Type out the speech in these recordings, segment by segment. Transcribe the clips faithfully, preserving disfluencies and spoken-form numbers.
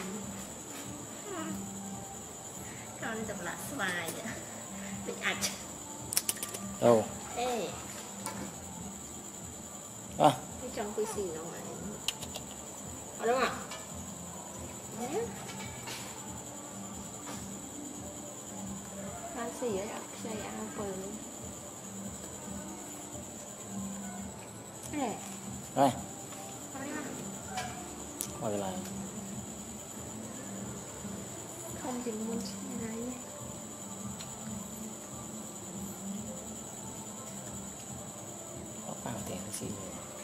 con tập lạ xoài vậy bị ạch đâu ê à. cái trong cái xì nó ngoài ở đâu ạ con xì ở đây ăn phơi đây đây quay lại không thì muốn này có bao tiền cái gì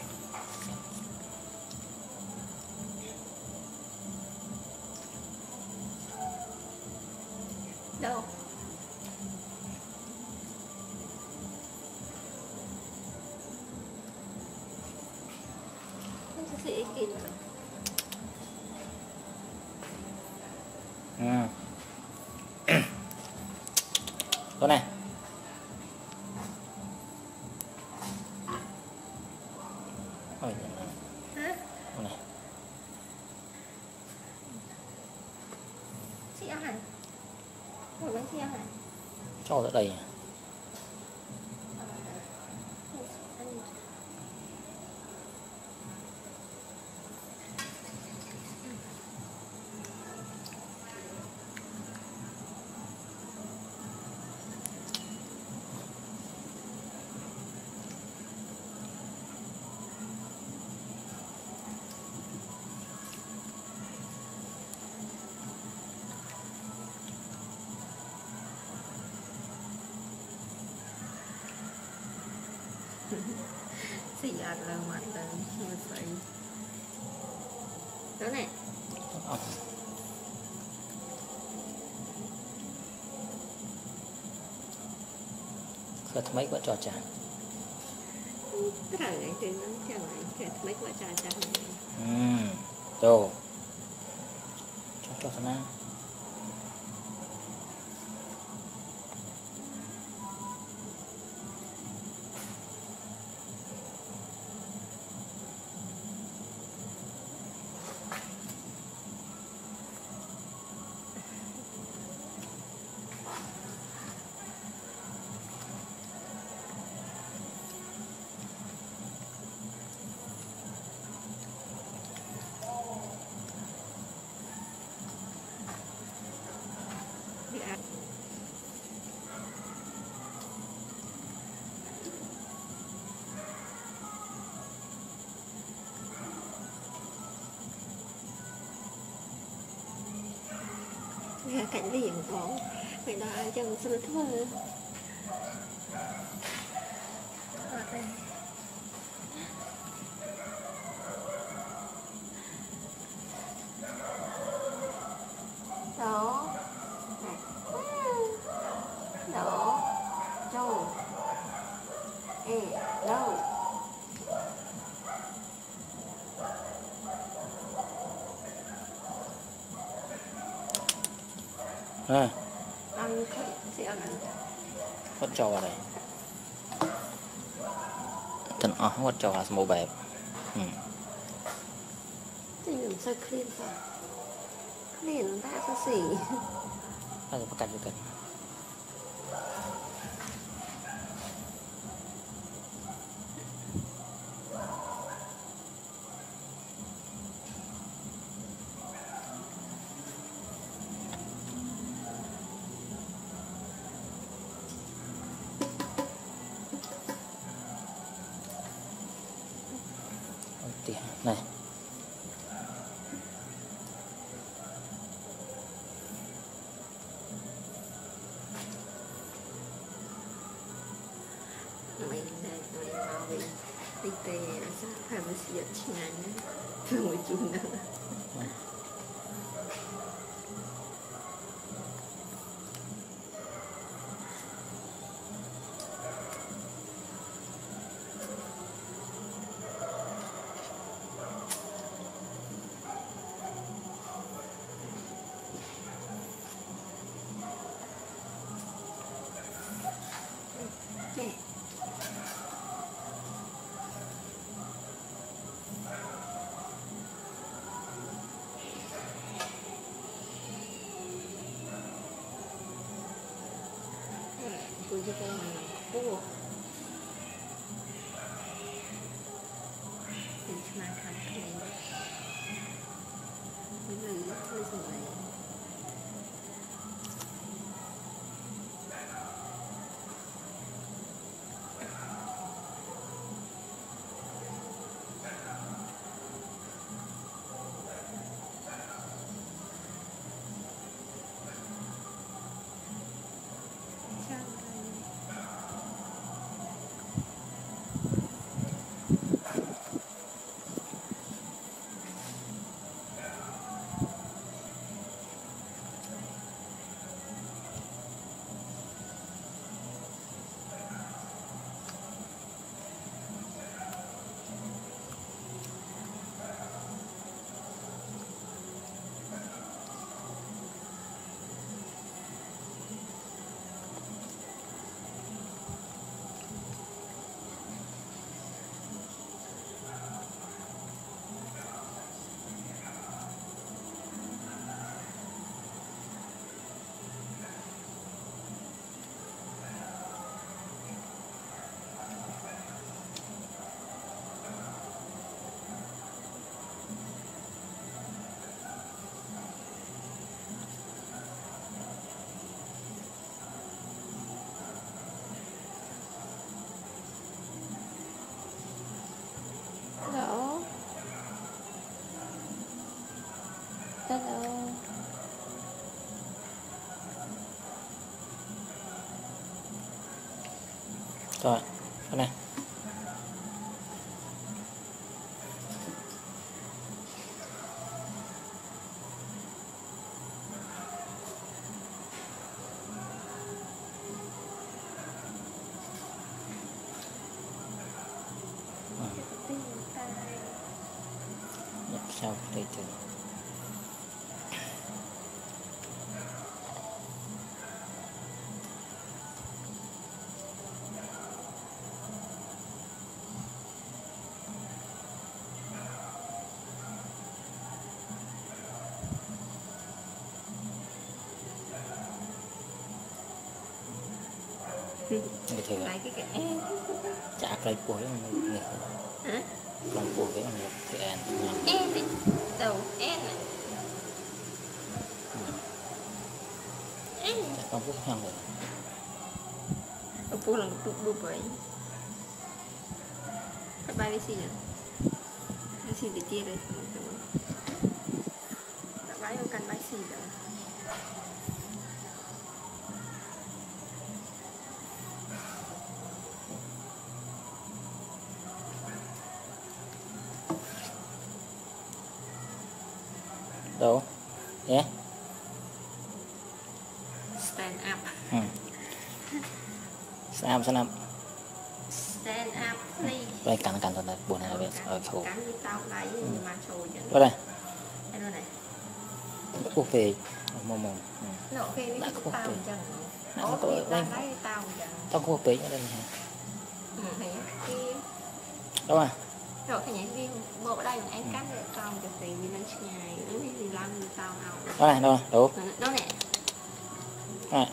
đâu không sẽ kịp ừ. Con này ôi hả con này chị ăn hả một bánh chị ăn hả cho ở đây xì ăn là mặt là một sợi đó này khởi mấy quả trò chả cái thằng này thì nó chẳng phải khởi mấy quả trà trà ừ đồ cho cho thằng nào ra cảnh biển có phải đó ai chẳng sửa thua đó đó đâu ê đâu à ăn sẽ ăn vắt trò vào đây thần ở vắt trò là màu bẹp ừ. thì làm sao clean sao clean ta sao xỉ đây là bắt cạnh cạnh này mày này mày vào về đi tè là sao phải mới sử dụng chi ngành nữa ngồi chung nữa nè cho cái này cua thì mà khăn cái này bây giờ hơi rồi Dodo. Rồi, cái này. Nhập sau đây từ người thử lại cái cái em chả cái của người hả lòng của cái người thì ăn em đi đầu em này em không có hàng rồi ở phố là tụ đục vậy các bài đi xin à đi xin để chia đây các bài không cần bài xin đâu đâu nhé stand up ừ. stand up stand up stand up please đây cắn cắn thôi buồn này là biết ở khổ cắn với tao đây mà trồi vậy đây đây luôn này quốc về mồm mồm nó ok với tao chẳng nó có đây tao tao có về ở đây này ừ thấy cái đâu à rồi cái nhảy viên bộ ở đây anh cắt để tao cho tiền vì nó nhảy nếu gì làm thì tao nào đâu này đâu này đâu đó nè này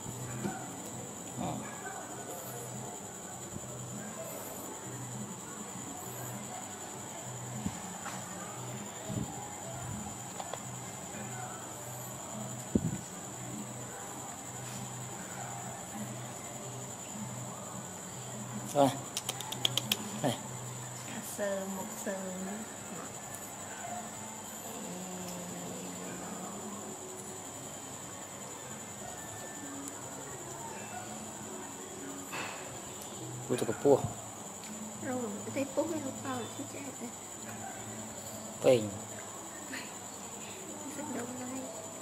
rồi này sơ một sơ bút cho cua rồi cái bút với nó bao là thích chạy đây phình rất đông đây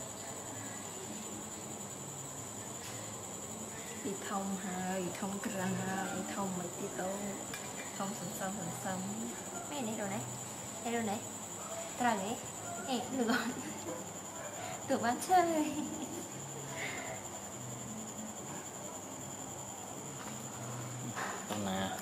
đi thông hơi thông căng hơi thông mấy tí tô thông sầm sầm sầm sầm mấy này đâu đấy đây đâu đấy tao đấy ê được rồi tưởng bán chơi nè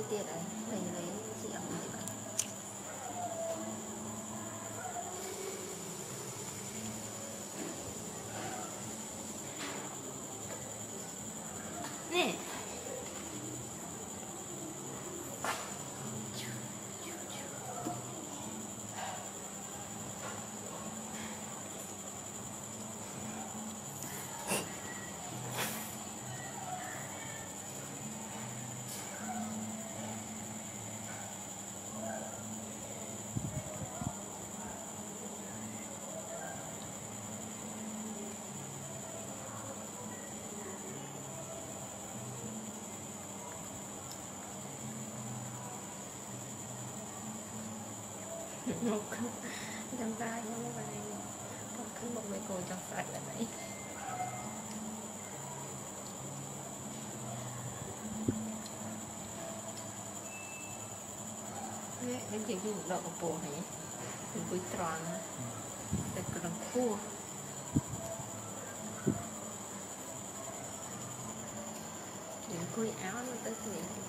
tiệt đấy, lấy lấy chị ẩm gì vậy? Nè. Một trong tay nó mới vào một thứ một mấy cô trong sạch là đấy. Em chỉ dùng đậu của bồ này mình vui tròn để cần cua những cùi áo nó tới tiền